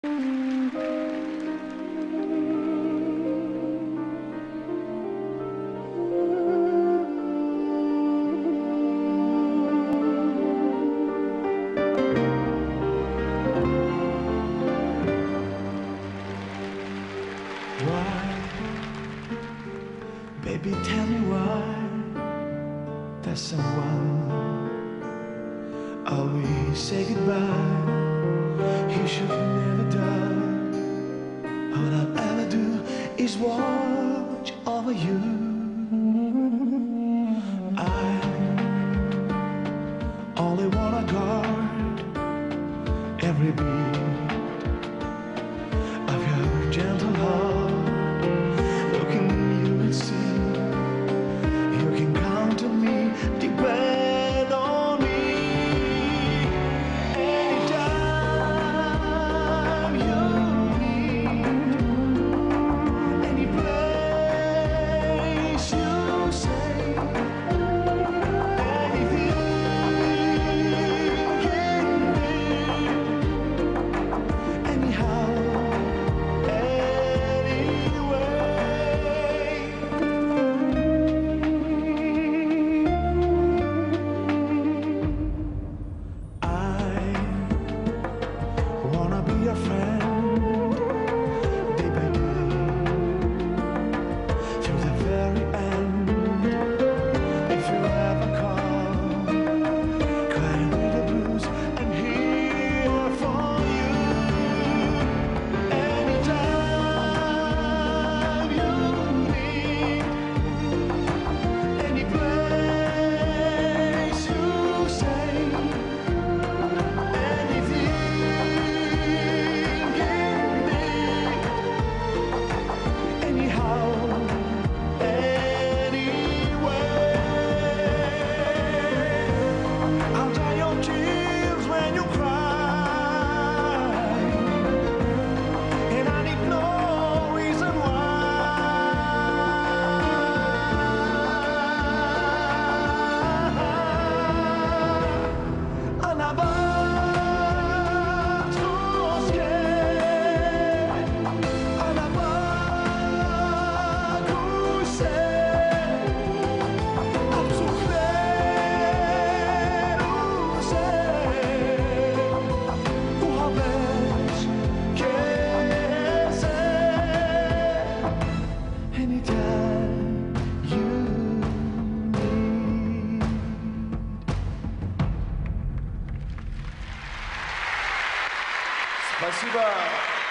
Baby, tell me why there's someone always say goodbye. He should never die. All I'll ever do is watch over you. I only wanna guard every beat of your gentle heart. Looking at you and see you can count on me, depend on me. Anytime you need, any place you say, anything can be, anyhow. Be a friend, day by day, through the very end. If you ever call, crying with the blues, I'm here for you. Anytime you need, any place you say, anything. Спасибо.